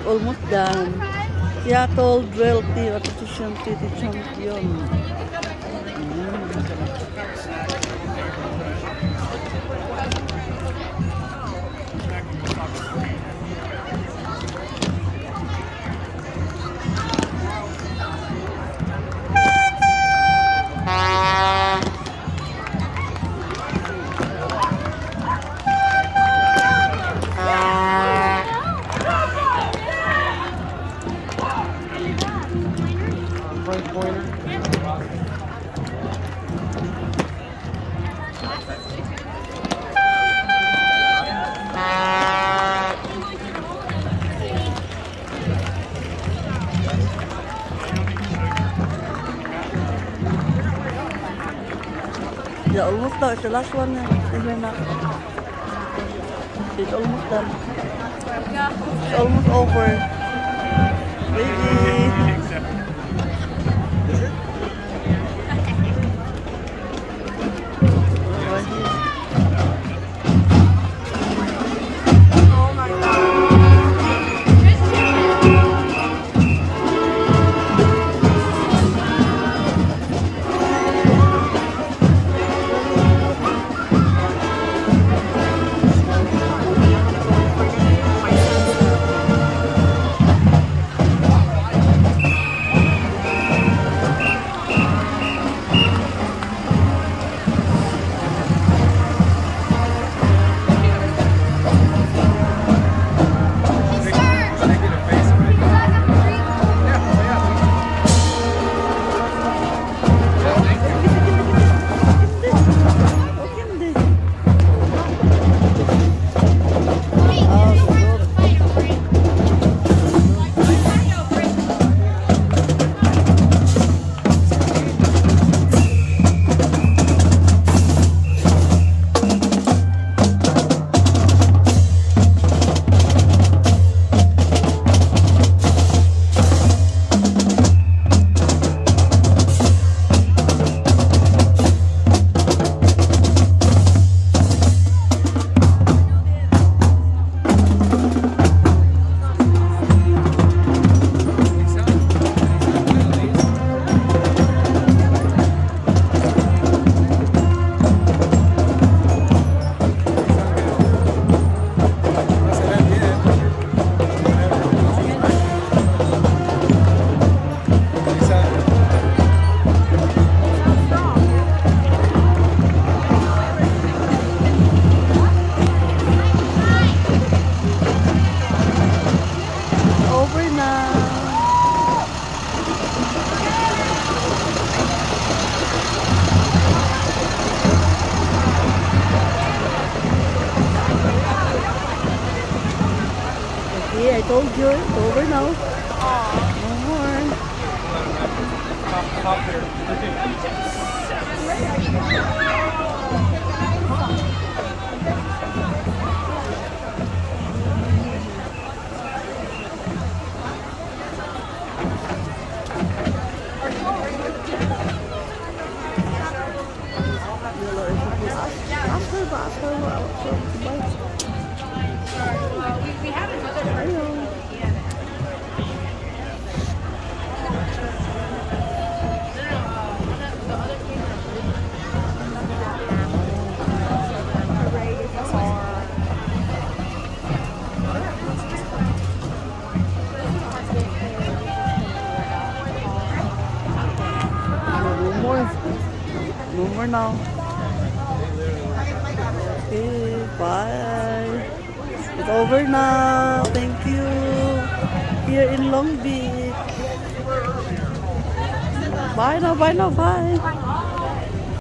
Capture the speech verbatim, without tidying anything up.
almost done. Seattle Drill Team Competition City Champion. Yeah, almost done. It's the last one. It's almost done. It's almost over. Baby. I told you, it's over now. No more. We have another. I know. No more. No more now. Okay, bye. It's over now. Thank you. Here in Long Beach. Bye now, bye now, bye.